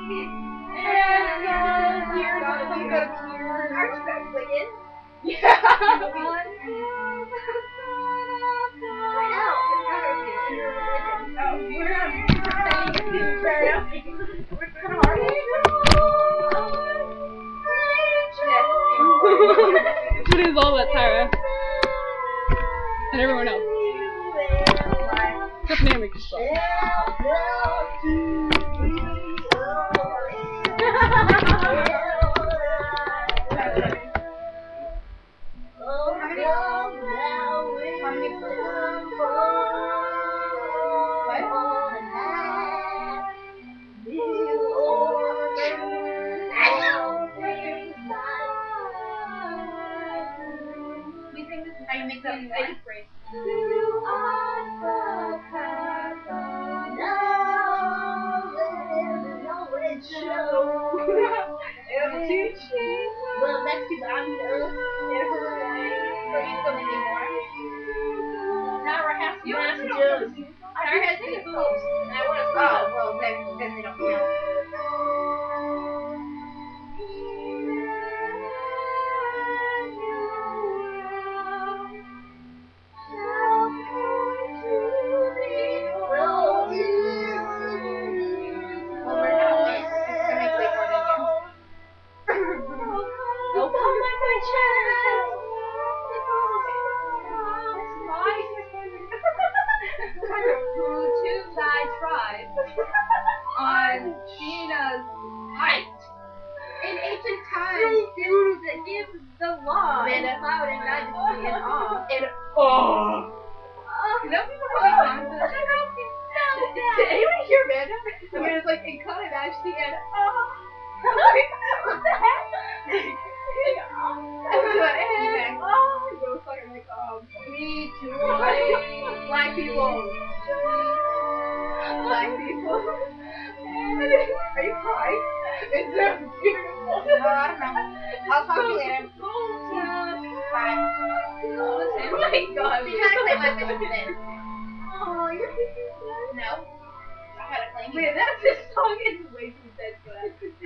What is all that, Tyra? And everyone else. Except Naomi can stop. I make them phrase. Well, next is on the earth. So you still need more? Now we're half messages. Our head is close. And I want to stop. Oh, well, then they don't count. On Gina's height. In ancient times, give the law and cloud and majesty and awe. And you know people probably gone to this. Did anyone hear Amanda? Amanda's like in cloud and majesty and awe. What the heck? Me too. Black people. Black people. Are you crying? It's so beautiful. No, I don't know. I'll talk to you later. Bye. Oh my god. She's trying to play my fish then. Oh, you're thinking that? No. I had a claim. Wait, that's his song. It's way too dead for that.